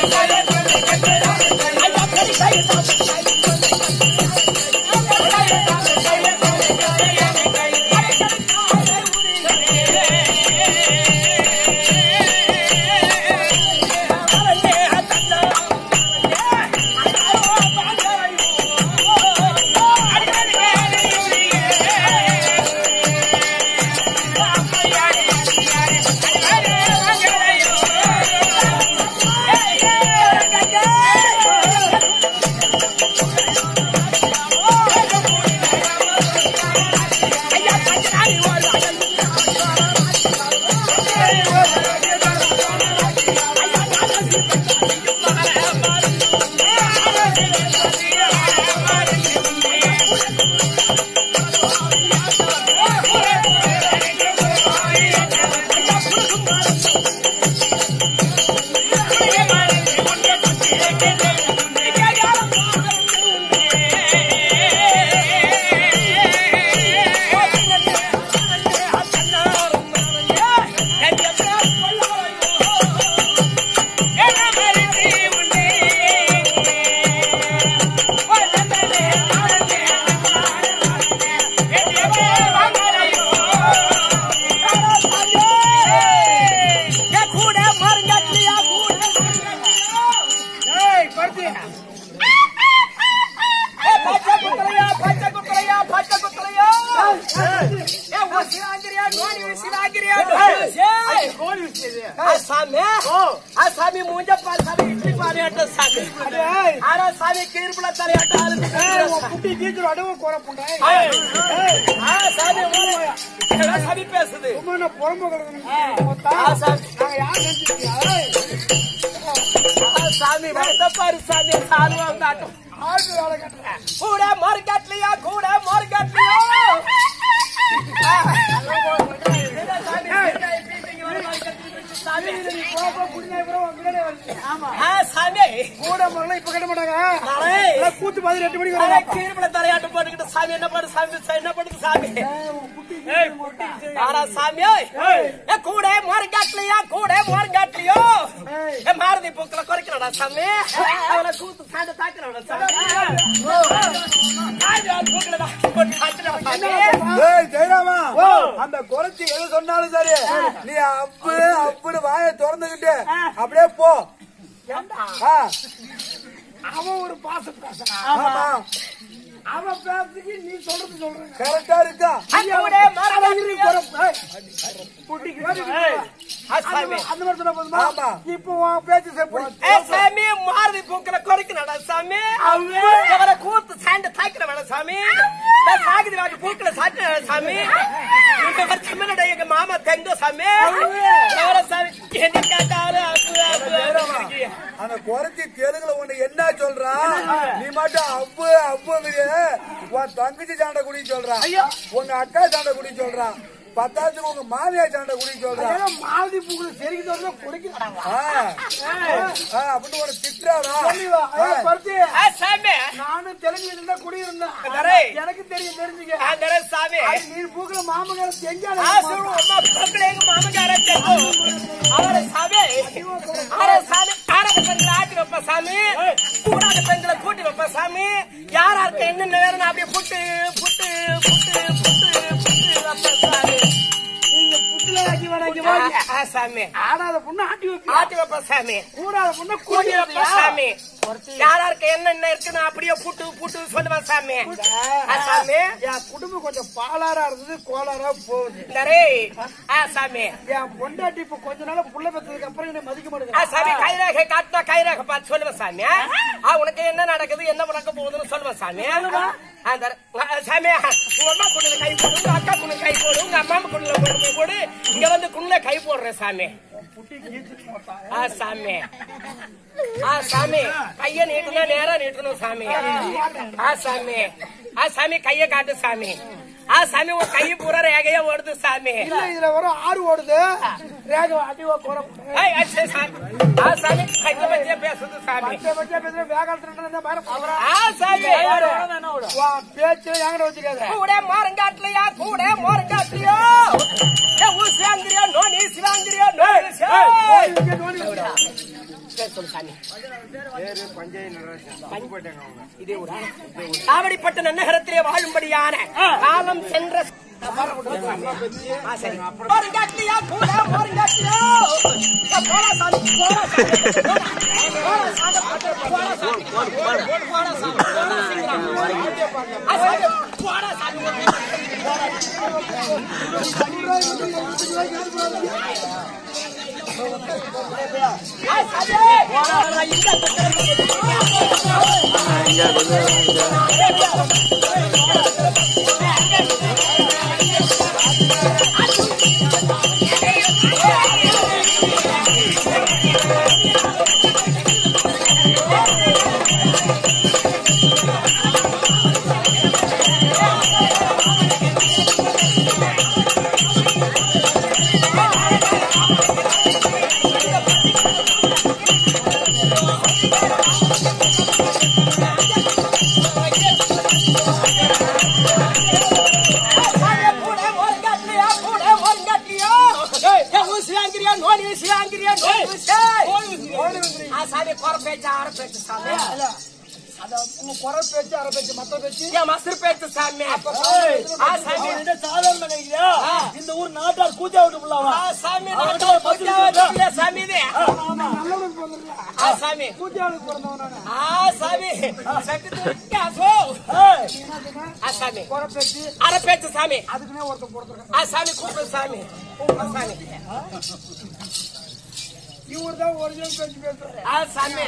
சாமி மூஞ்ச பால் சாமி இட்லி பாலையாட்ட சாமி ஆனா சாமி கீர்புல தலையாட்ட ஆளு குட்டி கீச்சுற அடவு கோர புண்டாய் சாமி ஓடுயா சாமி பேசுது உம்மன பொறம்ப கடக்கணும் சாமி நான் யார் நினைச்சியா சாமி வந்த பாரு சாமி சாலு வந்தாட்டம் ஆடு வேலை கட்டற கூட மார்க்கெட்லயா கூட மார்க்கெட்லயா சாமி நீ போக புடினே bro உங்கடே வந்து ஆமா சாமி கூட மகள இப்ப கட்ட மாட்டாங்க நான் கூத்து மாதிரி 8 மணிக்கு வரேன் கீழே தலையாட்ட போட்டுக்கிட்டு சாமி என்ன பண்ணு சாமி என்ன பண்ணுது சாமி ஏய் குட்டி யாரா சாமி ஏ கூட மார்க்கெட்லயா கூட மார்க்கெட்லயோ ஏ மாரதி பூக்கள குறைக்கறடா சாமி அவள கூத்து சாண்ட தாக்குறடா சாமி ஆயா பூக்களடா போட்டு தாக்குறடா சாமி ஏய் ஜெயராமா அந்த குறைச்சி எது சொன்னாலும் சரி நீ அப்படி வாயை திறந்துகிட்டு அப்படியே போ அவன் ஒரு பாசம் பேசுறான் ஆமா அவன் பேசுறதுக்கு நீ சொல்றது சொல்ற கரெக்டா இருக்கா ஐயோடே மாரதி புட்டிக்கு சாமி அந்த மாதிரி சொன்னா போதுமா ஆமா இப்போ பேச்சு செப்படி ஏ சாமி மாரதி பூக்கள குறைக்கறடா சாமி அவர கூத்து சாண்ட தாக்குறடா சாமி நான் சாகிதி வாடி பூக்கள சாட்டறடா சாமி இந்த வர்ச்சமனடா எங்க மாமா தெங்க சாமி அவர சாமி என்ன கேட்டாரு அந்த குறைச்சி தெலுங்குல ஒண்ணு என்ன சொல்றா நீ மட்டும் அப்பு உன் தங்கச்சி சாண்ட குடி சொல்றா உங்க அக்கா சாண்ட குடி சொல்றா பத்தாச்சுக்கு உங்க மாமியா சாண்ட குடி சொல்றா மாலதி பூக்குல சரிக்கு சொல்றா குடிக்கறாங்க அப்படின்னு ஒரு திட்றாரா சாமி நானும் தெலுங்குல இருந்தா குடி இருந்தேன் எனக்கு தெரிஞ்சுக்க சாமி நீ பூக்குல மாமகார செஞ்சால அம்மா பூக்குல எங்க மாமகார செஞ்சோ அவரே சாமி ஆரத பெண்களை ஆட்டி வைப்ப சாமி கூடாத பெண்களை கூட்டி வைப்ப சாமி யாராருக்கு என்னென்ன வேணும் அப்படியே புட்டு புட்டு புட்டு புட்டு புட்டு சாமி நீங்க புட்டுல ஆக்கி வராங்க சாமி ஆடாத பொண்ணு ஆட்டி வைப்ப சாமி கூடாத பொண்ணு கூட்டி வைப்ப சாமி யாராருக்கு என்னென்ன இருக்குன்னு அப்படியே புட்டு புட்டு சொல்லுவேன் சாமி சாமி என் குடும்பம் கொஞ்சம் பாலாரா இருந்தது கோளாரா போகுது சாமி என் பொண்டாட்டி இப்ப கொஞ்ச நாள் புள்ள பெற்றதுக்கு அப்புறம் என்ன மதிக்க மாட்டேங்குது சாமி கைரேகை காட்டினா கைரேகை பார்த்து சொல்லுவேன் சாமி உனக்கு என்ன நடக்குது என்ன நடக்க போகுதுன்னு சொல்லுவேன் சாமி சாமி உங்க அம்மா குண்ணுல கை போடு உங்க அக்கா குண்ணு கை போடு உங்க அம்மா குண்ணுல போடு இங்க வந்து குண்ணுல கை போடுறேன் சாமி சாமி சாமி கைய நீட்டுனா நேரா நீட்டணும் சாமி சாமி சாமி கைய காட்டு சாமி சாமி உன் கை பூரா ரேகையா ஓடுது சாமி இதுல வரும் ஆறு ஓடுது ரேகை அடிவா போற சாமி கைய பத்தியா பேசுது சாமி பேசுற சாமி பேச்சு எங்கிட்ட வச்சுக்காத கூட மாரங்காட்டுலயா கூட மாரங்காட்டுலயோ ஊசிவாங்கிறியோ நோனி சிவாங்கிறியோ காவடிப்பட்ட நன்னகரத்திலே வாழும்படியான காலம் சென்ற இந்த ஊர் நாட்டார் கூச்சா விட்டு அரப்பேச்சு சாமி அதுக்குன்னே ஒருத்தர் சாமி கூப்பிடு சாமி இவர் தான் ஒரிஜினல் பேச்சு பேசுறாரு. சாமி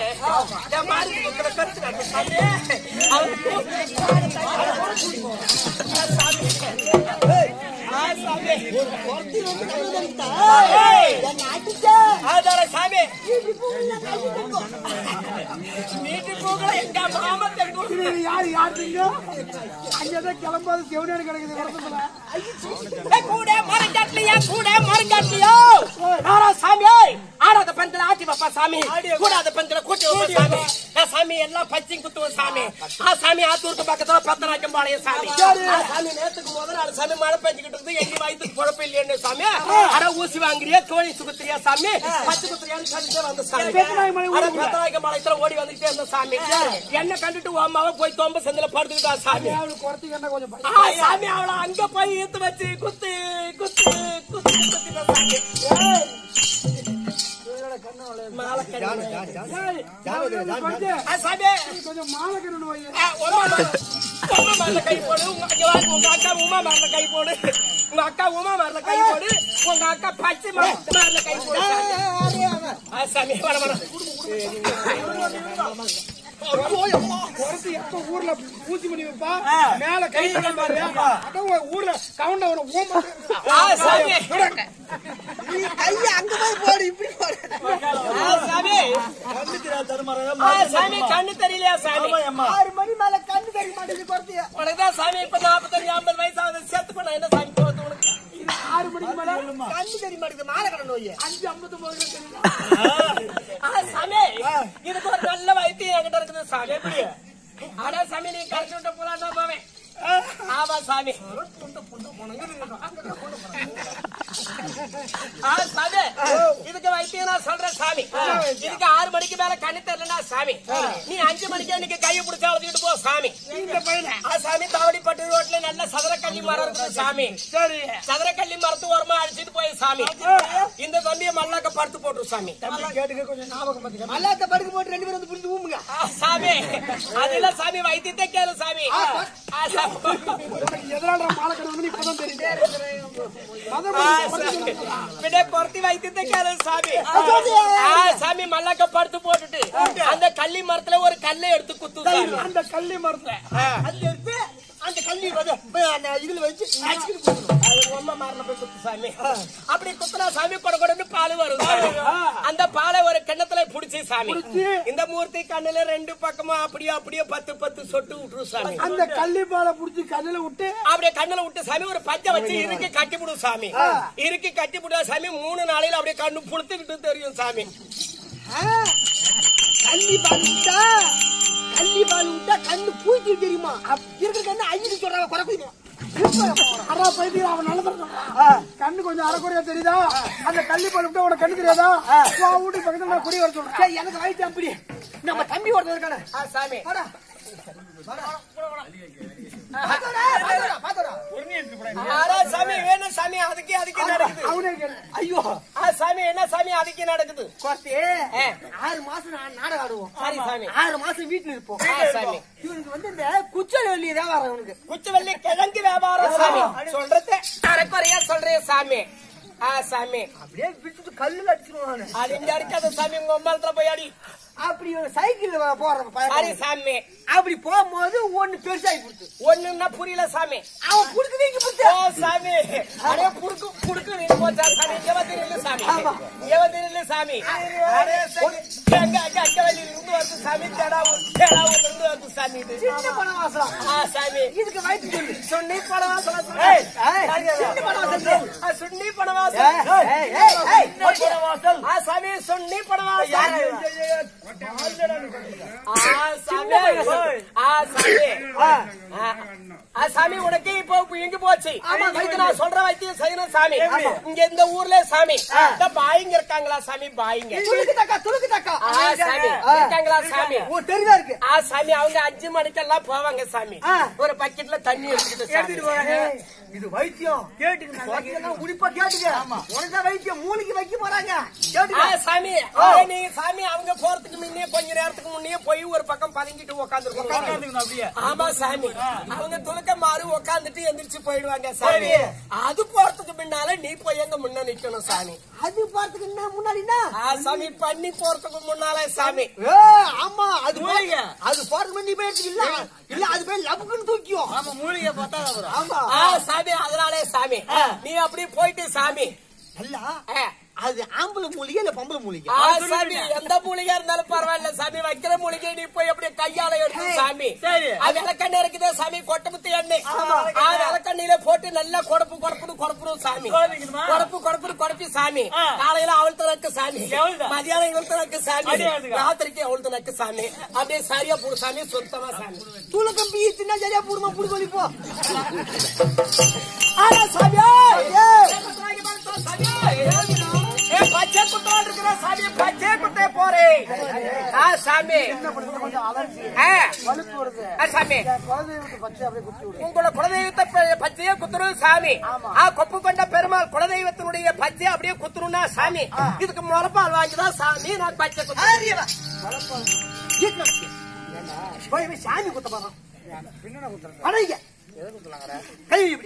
நீட்டு போகல எங்க மாமா யாரு யாருங்க அங்கதான் கிளம்பாது செவனேடு கிடைக்குது வருஷத்துல கூட மரங்காட்டிலையா கூட மரங்காட்டிலையோ சாமி ஆடாத பெண்களை ஆட்டி வைப்பா சாமி கூடாத பெண்களை கூட்டி வைப்பா சாமி சாமி எல்லாம் பச்சை குத்துவோம் சாமி சாமி ஆத்தூருக்கு பக்கத்துல பத்தனாக்கம் பாளையம் சாமி சாமி நேரத்துக்கு முதல் நாள் சாமி மழை பெஞ்சுக்கிட்டு இருந்து எங்க வயிற்றுக்கு குழப்பம் இல்லைன்னு சாமி அட ஊசி வாங்குறியா கோழி சுகுத்திரியா சாமி பச்சை குத்துறியான்னு சொல்லிட்டு வந்த சாமி பத்தனாக்கம் பாளையத்துல ஓடி வந்துகிட்டே இருந்த சாமி என்ன கண்டுட்டு அம்மாவை போய் தொம்ப செந்தில படுத்துக்கிட்டா சாமி சாமி அவளை அங்க போய் ஈத்து வச்சு குத்து குத்து குத்து குத்து மாலை கை போடு உங்க அக்கா உமா மாறல கை போடு உங்க அக்கா உமா மாறல கை போடு உங்க அக்கா பச்சை மாறல கை போடு சாமி வர வர எப்ப ஊர்ல பூச்சி பண்ணி வைப்பா மேல கை ஊர்ல கவுண்ட கைய அங்க போய் போடு இப்படி போடு சாமி கண்ணு தெரியலையா சாமி 6 மணி மேல கண்ணு தெரிய மாட்டேங்குது குறத்தியா உனக்குதான் சாமி இப்ப 45-50 வயசு ஆகுது செத்து பண்ண என்ன சாமி போகுது உனக்கு 6 மணிக்கு மேல கண்ணு தெரிய மாட்டேங்குது மாலை கடை நோய் 5:59 சாமி இதுக்கு ஒரு நல்ல வைத்தியம் என்கிட்ட இருக்குது சாமி எப்படி ஆனா சாமி நீ கரைச்சு விட்ட போலாம் போவேன் ஆமா சாமி இதுக்கு வைத்தியம் நான் சொல்றேன் சாமி இதுக்கு 6 மணிக்கு மேல கண்ணு தெரியலனா சாமி நீ 5 மணிக்கு இன்னைக்கு கையை பிடிச்சா வச்சுட்டு போ சாமி சாமி தாவடிப்பட்டு ரோட்ல நல்ல சதுரக்கல்லி மரம் இருக்குது சாமி சரி சதுரக்கல்லி மரத்து ஓரமா அடிச்சுட்டு போய் சாமி இந்த தம்பியை மல்லாக்க படுத்து போட்டுரு சாமி கேட்டுக்க கொஞ்சம் ஞாபகம் மல்லாக்க படுக்க போட்டு 2 பேரும் வந்து புரிஞ்சு ஊமுங்க சாமி அதெல்லாம் சாமி வைத்தியத்தை கேளு சாமி எதனால மாலை கடை இப்பதான் தெரியும் பொருத்தி வைத்தியத்தை கேளு சாமி சாமி மல்லாக்க படுத்து போட்டுட்டு அந்த கள்ளி மரத்துல ஒரு கல்லை எடுத்து குத்து சாமி அந்த கள்ளி மரத்துல அதுல எடுத்து அந்த கல்லி இதுல வச்சு அம்மா மாறல போய் குத்து சாமி அப்படி குத்துனா சாமி கொடன்னு பால் வரும் அந்த பாலை ஒரு கிண்ணத்துல புடிச்சு சாமி இந்த மூர்த்தி கண்ணுல 2 பக்கமா அப்படியே 10 சொட்டு விட்டுரு சாமி அந்த கள்ளி பாலை புடிச்சு கண்ணுல விட்டு அப்படியே கண்ணுல விட்டு சாமி ஒரு பஞ்சை வச்சு இறுக்கி கட்டி விடும் சாமி இறுக்கி கட்டி விட்டா சாமி 3 நாளையில அப்படியே கண்ணு புடுத்துக்கிட்டு தெரியும் சாமி கள்ளி பால் விட்டா கண்ணு பூச்சி தெரியுமா இருக்கிற கண்ணு ஐந்து சொல்றாங்க குறைக்கும் அடா பைத்தியம் அவன் நல்லதா கண்ணு கொஞ்சம் அரைக்குறையா தெரியுதா அந்த கள்ளி போட்டு உனக்கு கண்ணு தெரியாதா வீட்டு பக்கத்துல நான் குடி வர சொல்றேன் எனக்கு வயிற்று அப்படி நம்ம தம்பி ஒருத்தர் இருக்கானே சாமி சாமி வேணும் சாமி அதுக்கே நடக்குது ஐயோ சாமி என்ன சாமி அதுக்கே நடக்குது 6 மாசம் நாடகம் ஆடுவோம் சரி சாமி 6 மாசம் வீட்டுல இருப்போம் சாமி இவனுக்கு வந்து இந்த குச்சவெள்ளி வியாபாரம் இவனுக்கு குச்சவெள்ளி கிழங்கு வியாபாரம் சாமி சொல்றதே அரைக்குறையா சொல்றேன் சாமி சாமி அப்படியே விட்டுட்டு கல்லுல அடிச்சிருவானு அது இங்க அடிக்காத சாமி உங்க அம்மாளத்துல போய் அடி அப்படி சைக்கிள் போற சரி சாமி அப்படி போகும்போது ஒண்ணு பெருசாகி கொடுத்து ஒண்ணுன்னா புரியல சாமி அவன் புடுக்கு வீங்கி கொடுத்து ஓ சாமி அடே புடுக்கு நீ போச்சா சாமி இங்க வந்து நில்லு சாமி இங்க வந்து நில்லு சாமி அடே அங்க வெளியில இருந்து வந்து சாமி தேடாவும் இருந்து வந்து சாமி இது சின்ன பணவாசலம் சாமி இதுக்கு வயிற்று சொல்லு சுண்ணி பணவாசலம் சின்ன பணவாசல் சுண்ணி பணவாசல் சாமி சுண்ணி பணவாசல் சாமி உனக்கு இப்போ எங்க போச்சு நான் சொல்ற வைத்தியம் செய்யணும் சாமி இங்க இந்த ஊர்ல சாமி பாயிங்க இருக்காங்களா சாமி பாயிங்க சாமி இருக்காங்களா சாமி தெரியா இருக்கு சாமி அவங்க 5 மணிக்கெல்லாம் போவாங்க சாமி ஒரு பக்கெட்ல தண்ணி எடுத்துட்டு இது வைத்தியம் கேட்டுக்க உடிப்பா கேட்டுக்க உனக்கு வைத்தியம் மூளைக்கு வைக்க போறாங்க சாமி நீங்க சாமி அவங்க போறதுக்கு முன்னே கொஞ்ச நேரத்துக்கு முன்னே போய் ஒரு பக்கம் பதுங்கிட்டு உட்காந்துருக்கோம் ஆமா சாமி அவங்க துலக்க மாறி உட்காந்துட்டு எந்திரிச்சு போயிடுவாங்க சாமி அது போறதுக்கு முன்னால நீ போய் எங்க முன்ன நிக்கணும் சாமி அது போறதுக்கு என்ன முன்னாடினா சாமி பண்ணி போறதுக்கு முன்னாலே சாமி ஆமா அது போறதுக்கு முன்னாடி போய் இல்ல அது போய் லபுக்குன்னு தூக்கியும் ஆமா மூலிகை பார்த்தா ஆமா சாமி அதனாலே சாமி நீ அப்படி போயிட்டு சாமி அல்ல அது ஆம்பளை மூலிகை இல்ல பொம்பளை மூலிகை சாமி எந்த மூலிகை இருந்தாலும் பரவாயில்ல சாமி வைக்கிற மூலிகை நீ போய் அப்படியே கையால எடுத்து சாமி அது விளக்கண்ண இருக்குது சாமி கொட்டமுத்து எண்ணெய் விளக்கண்ணில போட்டு நல்லா கொடப்புடும் சாமி கொடப்பி சாமி காலையில அவள்த்து நக்கு சாமி மதியானம் இவள்த்து நக்கு சாமி ராத்திரிக்கு அவள்த்து நக்கு சாமி அப்படியே சரியா போடு சாமி சுத்தமா சாமி தூளக்கம் பீச்சுன்னா சரியா போடுமா புடி போ சாமியா பச்சை குத்தோடு இருக்கிற சாமி பச்சை குத்தே போறேன் சாமி சாமி உங்களோட குலதெய்வத்தை பச்சையே குத்துரும் சாமி கொப்பு கொண்ட பெருமாள் குலதெய்வத்தினுடைய பச்சை அப்படியே குத்துருன்னா சாமி இதுக்கு முறப்பால் வாங்கிதான் சாமி நான் பச்சை குத்துறேன் சாமி குத்த போறோம் கை இப்படி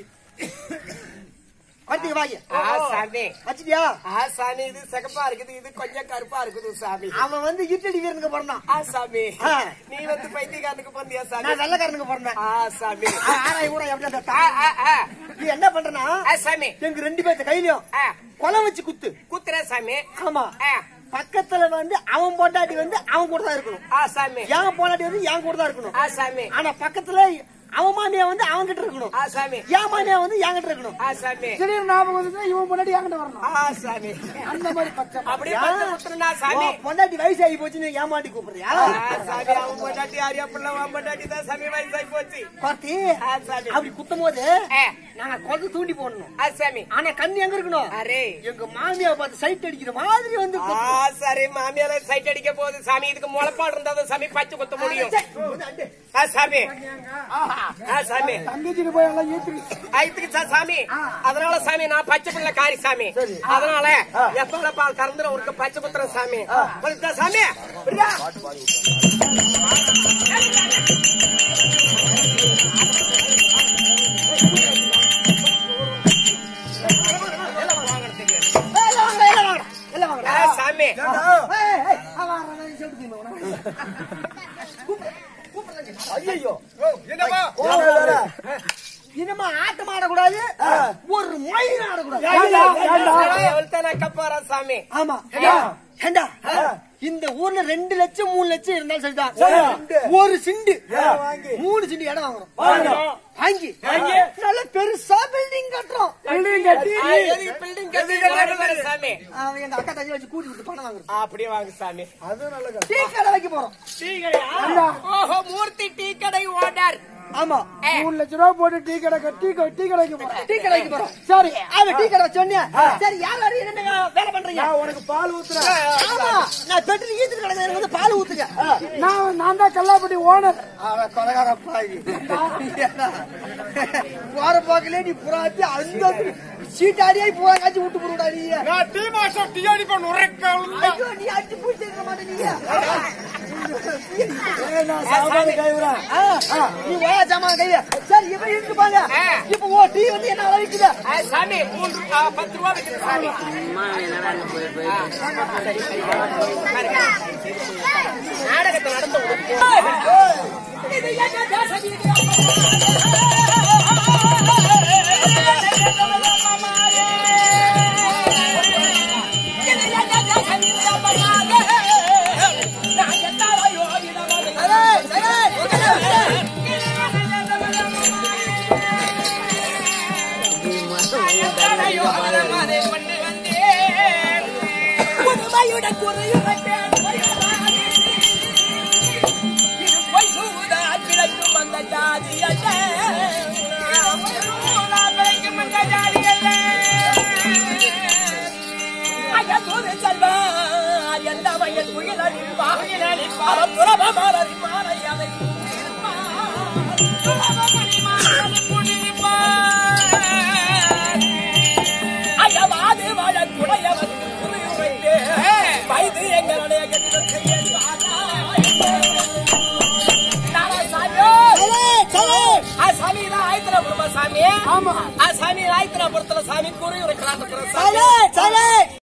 சாமி இது சிகப்பா இருக்குது இது கொஞ்சம் கருப்பா இருக்குது சாமி அவன் வந்து இட்டடி வீரனுக்கு பிறந்தான் சாமி நீ வந்து பைத்தியக்காரனுக்கு பிறந்தியா சாமி நான் வெள்ளக்காரனுக்கு பிறந்தேன் சாமி ஆராய் கூட எப்படி என்ன பண்றனா சாமி எங்க 2 பேர்த்த கையிலயும் கொலை வச்சு குத்துற சாமி ஆமா பக்கத்துல வந்து அவன் பொண்டாட்டி வந்து அவன் கூட தான் இருக்கணும் சாமி என் பொண்டாட்டி வந்து என் கூட தான் இருக்கணும் சாமி ஆனா பக்கத்துல அவன் மாமியா வந்து அவன் கிட்ட இருக்கணும் சாமி என் மாமியா வந்து என் கிட்ட இருக்கணும் சாமி திடீர்னு ஞாபகம் வந்து இவன் பொண்டாட்டி என்கிட்ட வரணும் சாமி அந்த மாதிரி பச்சை அப்படியே குத்துறா சாமி பொண்டாட்டி வயசாகி போச்சுன்னு ஏமாட்டி கூப்பிடுறியா சாமி அவன் பொண்டாட்டி யாரியா பிள்ளை அவன் பொண்டாட்டி தான் சாமி வயசாகி போச்சு பார்த்தி அப்படி குத்தும் போது நாங்க கொண்டு தூண்டி போடணும் சாமி ஆனா கண்ணு எங்க இருக்கணும் அரே எங்க மாமியா பார்த்து சைட் அடிக்கிற மாதிரி வந்து சரி மாமியால சைட் அடிக்க போகுது சாமி இதுக்கு முளைப்பாடு இருந்தா சாமி பச்சை குத்த முடியும் சாமி சாமி தங்கச்சிட்டு போய் எல்லாம் ஏத்துக்கு சாமி அதனால சாமி நான் பச்சை பிள்ளை காரி சாமி அதனால எப்ப பால் கறந்துடும் உனக்கு பச்சை குத்துற சாமி சாமி சாமி ஐயோ இனிமே ஆட்டம் ஆடக்கூடாது ஒரு மயில் ஆடக்கூடாது சாமி ஆமா ஏண்டா இந்த ஊர்ல 2 லட்சம் 3 லட்சம் இருந்தாலும் சரிதான் ஒரு சிண்டு 3 சிண்டு இடம் வாங்குறோம் வாங்கி நல்ல பெருசா பில்டிங் கட்டுறோம் சாமி எங்க அக்கா தஞ்சி வச்சு கூட்டி விட்டு பணம் வாங்குறோம் அப்படியே வாங்க சாமி அது நல்ல டீ கடை வைக்க போறோம் ஓஹோ மூர்த்தி டீ கடை ஓனர் ஆமா 3 லட்சம் ரூபாய் போட்டு டீ கடைக்கு போறோம். சரி அவன் டீ கடை சொன்னியா? சரி யார் என்ன வேலை பண்றீங்க? நான் உனக்கு பால் ஊத்துறேன். ஆமா நான் பெட்ரோல் ஈத்து கடை எனக்கு வந்து பால் ஊத்துங்க. நான் தான் கல்லாப்பட்டி ஓனர். கொலகார பாய் போற போக்கிலே நீ புறாத்தி அந்த சீட்டாடியாய் பூரா காய்ச்சி விட்டு போடுடா நீ. நான் டீ மாஸ்டர் டீ அடி பண்ண ஐயோ நீ அடிச்சு போய் சேர்க்க மாட்டே நீ. நான் சாப்பாடு கைவிறேன். நீ வா ஜாமான் கைய. சரி இப்ப இருக்கு பாங்க. இப்ப ஓ டீ வந்து என்ன அளவுக்குது? சாமி 10 ரூபாய் விக்குது சாமி. நாடகத்தை நடத்த இது என்ன தேசம் இது? சாமி ஆமா சாமி ஆயிரத்தி 40 சாமி கூறி ஒரு